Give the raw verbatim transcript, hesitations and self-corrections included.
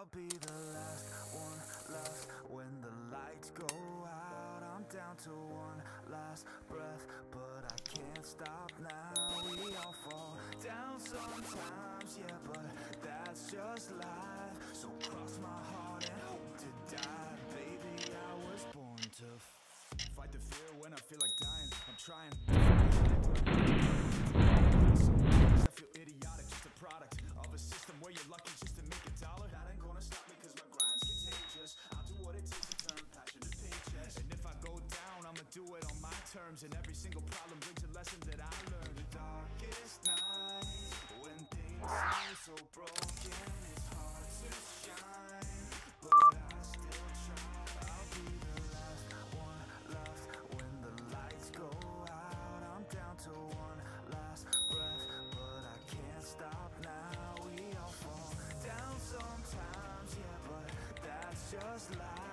I'll be the last one left when the lights go out. I'm down to one last breath, but I can't stop now. We all fall down sometimes, yeah, but that's just life. So cross my heart and hope to die. Baby, I was born to fight the fear when I feel like dying. I'm trying. I feel idiotic, just a product of a system where you're lucky just to make a dollar. That ain't gonna stop me cause my grind's contagious. I'll do what it takes to turn passion to paychecks. And if I go down, I'ma do it on my terms. And every single problem brings a lesson that I learned. The darkest night, when things seem so broken, it's hard to shine, but I still try. I'll be the last one left when the lights go out. I'm down to one last breath, but I can't stop now. We all fall down sometimes, yeah, but that's just life.